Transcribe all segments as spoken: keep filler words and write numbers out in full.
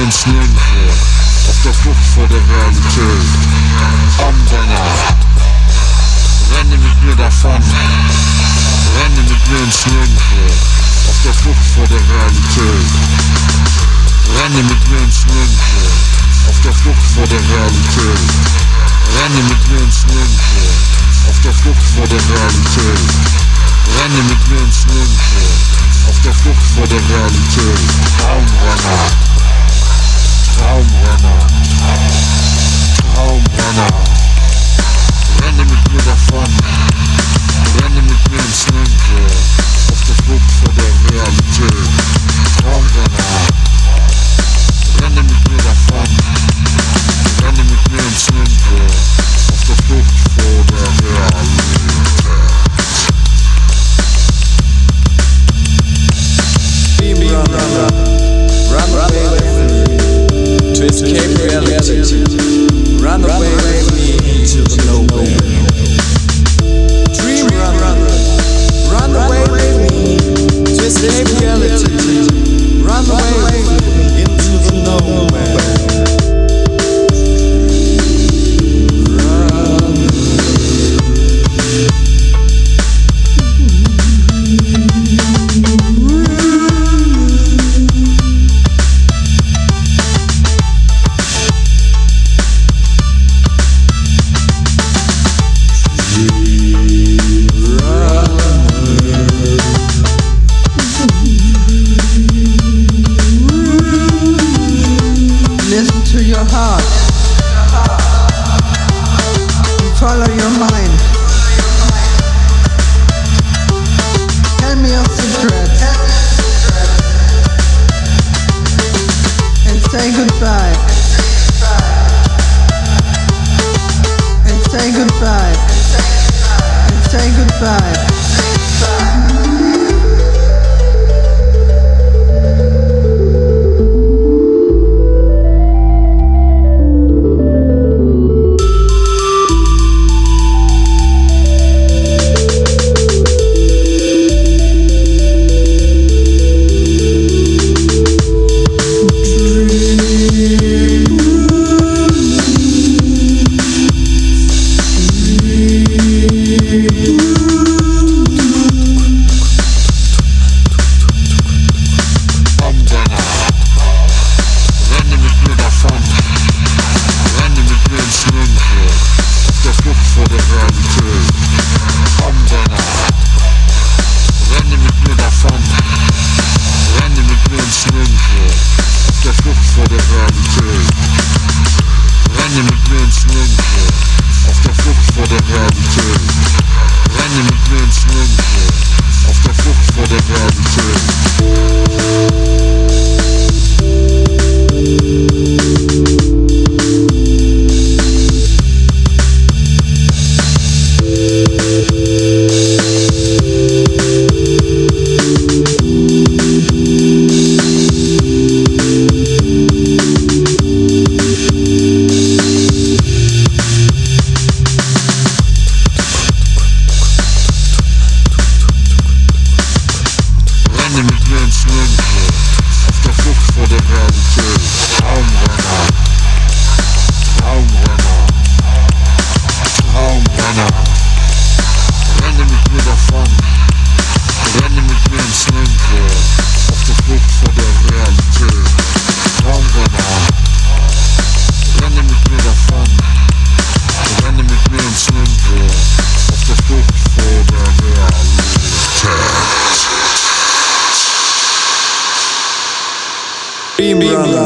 ins Nirgendwo, auf der Flucht vor der Realität. Armbrenner, renne mit mir davon, renne mit mir ins Nirgendwo, auf der Flucht vor der Realität. Renne mit mir ins Nirgendwo, auf der Flucht vor der Realität. Renne mit mir ins Nirgendwo, auf der Flucht vor der Realität. Renne mit mir ins Nirgendwo, auf der Flucht vor der Realität. Traumrenner, Traumrenner, Traumrenner. Renne mit mir davon, renne mit mir ins Nirgendwo, auf der Flucht vor der Realität. Traumrenner, renne mit mir davon, renne mit mir ins Nirgendwo, auf der Flucht vor der Realität. Beam runner, run away with me to escape reality. Run away with me into the nowhere. Dream runner, run away with me to escape reality. Run away with me into the nowhere. Beam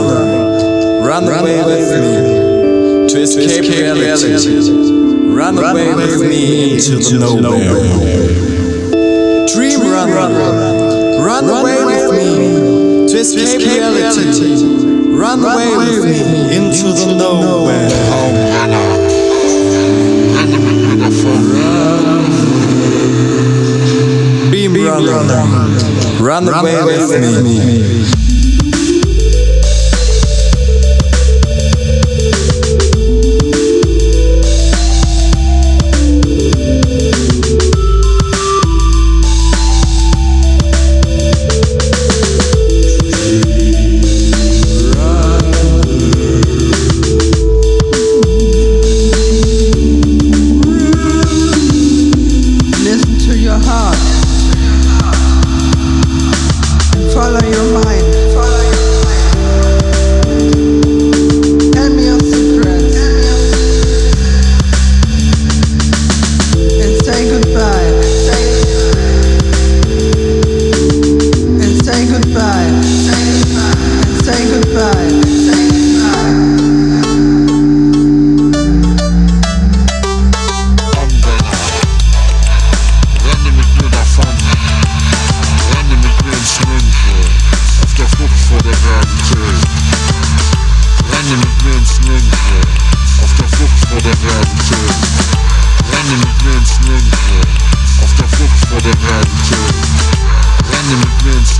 runner, run away with me to escape reality. Run away with me into the nowhere. Dream runner, run away with me to escape reality. Run away with me into the nowhere. Beam runner, run away with me. Run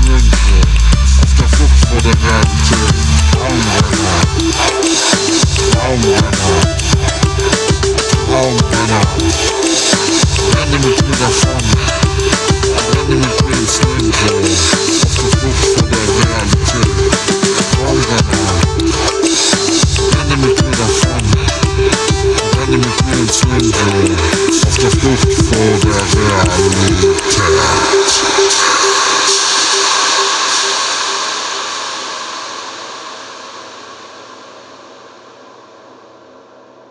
nirgendwo. Auf der Flucht vor der Realität. Raumrenner. Raumrenner. Raumrenner. Renne mit mir davon. Renne mit mir ins Nirgendwo. Auf der Flucht vor der Realität. Raumrenner. Renne mit mir davon. Renne mit mir ins Nirgendwo. Auf der Flucht vor der Realität.